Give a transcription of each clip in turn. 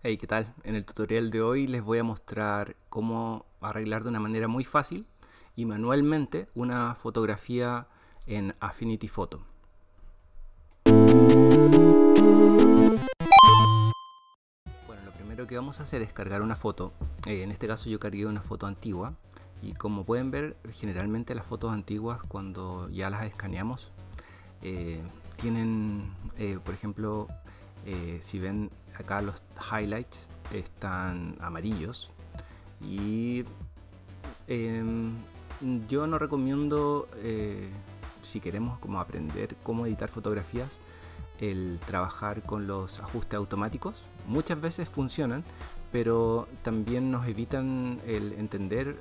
Hey, ¿qué tal? En el tutorial de hoy les voy a mostrar cómo arreglar de una manera muy fácil y manualmente una fotografía en Affinity Photo. Bueno, lo primero que vamos a hacer es cargar una foto. En este caso yo cargué una foto antigua y como pueden ver, generalmente las fotos antiguas cuando ya las escaneamos tienen, por ejemplo, si ven acá los highlights están amarillos y yo no recomiendo, si queremos como aprender cómo editar fotografías, el trabajar con los ajustes automáticos. Muchas veces funcionan, pero también nos evitan el entender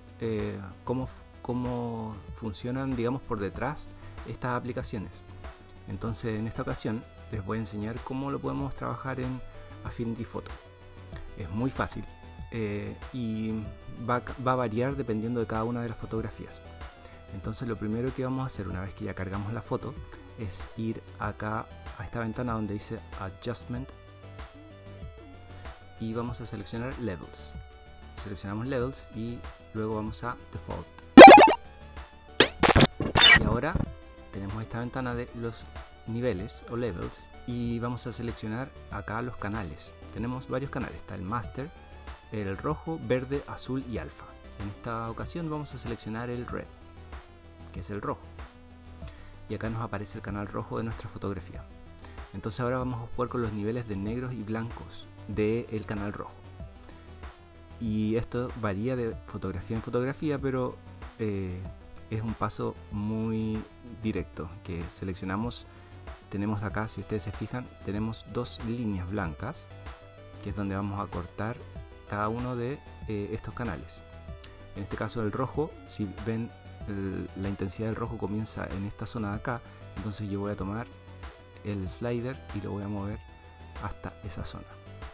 cómo funcionan, digamos, por detrás estas aplicaciones. Entonces en esta ocasión les voy a enseñar cómo lo podemos trabajar en Affinity Photo. Es muy fácil y va a variar dependiendo de cada una de las fotografías. Entonces lo primero que vamos a hacer una vez que ya cargamos la foto es ir acá a esta ventana donde dice Adjustment y vamos a seleccionar Levels. Seleccionamos Levels y luego vamos a Default. Y ahora tenemos esta ventana de los niveles o levels y vamos a seleccionar acá los canales. Tenemos varios canales, está el Master, el rojo, verde, azul y alfa. En esta ocasión vamos a seleccionar el Red, que es el rojo. Y acá nos aparece el canal rojo de nuestra fotografía. Entonces ahora vamos a jugar con los niveles de negros y blancos del canal rojo. Y esto varía de fotografía en fotografía, pero es un paso muy directo que seleccionamos. Tenemos acá, si ustedes se fijan, tenemos dos líneas blancas, que es donde vamos a cortar cada uno de estos canales. En este caso el rojo, si ven la intensidad del rojo comienza en esta zona de acá, entonces yo voy a tomar el slider y lo voy a mover hasta esa zona.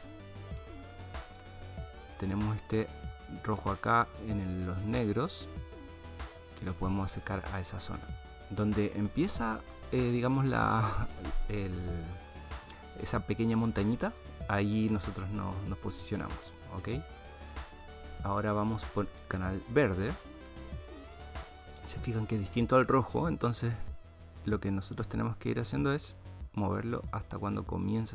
Tenemos este rojo acá en los negros, que lo podemos acercar a esa zona. Donde empieza, digamos, esa pequeña montañita, ahí nosotros nos posicionamos, ¿ok? Ahora vamos por canal verde. Se fijan que es distinto al rojo, entonces lo que nosotros tenemos que ir haciendo es moverlo hasta cuando comienza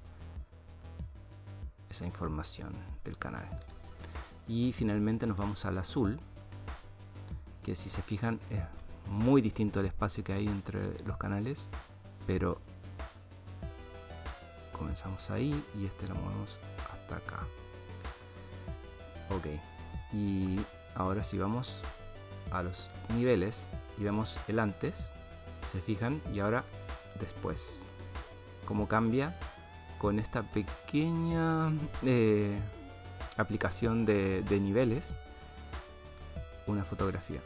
esa información del canal. Y finalmente nos vamos al azul, que si se fijan es muy distinto el espacio que hay entre los canales, pero comenzamos ahí y este lo movemos hasta acá. Ok, y ahora si vamos a los niveles y vemos el antes, se fijan, y ahora después, cómo cambia con esta pequeña aplicación de niveles una fotografía.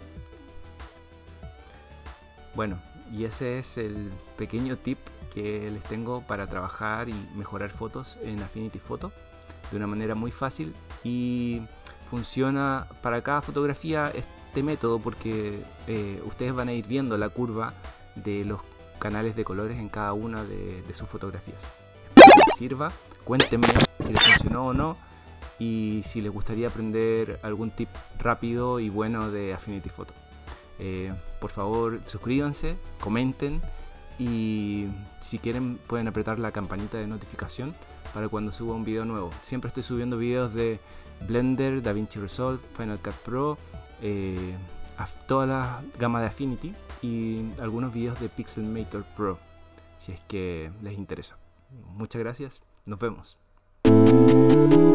Bueno, y ese es el pequeño tip que les tengo para trabajar y mejorar fotos en Affinity Photo de una manera muy fácil, y funciona para cada fotografía este método porque ustedes van a ir viendo la curva de los canales de colores en cada una de sus fotografías. Espero que les sirva, cuéntenme si les funcionó o no y si les gustaría aprender algún tip rápido y bueno de Affinity Photo. Por favor suscríbanse, comenten y si quieren pueden apretar la campanita de notificación para cuando suba un video nuevo. Siempre estoy subiendo videos de Blender, DaVinci Resolve, Final Cut Pro, toda la gama de Affinity y algunos videos de Pixelmator Pro si es que les interesa. Muchas gracias, nos vemos.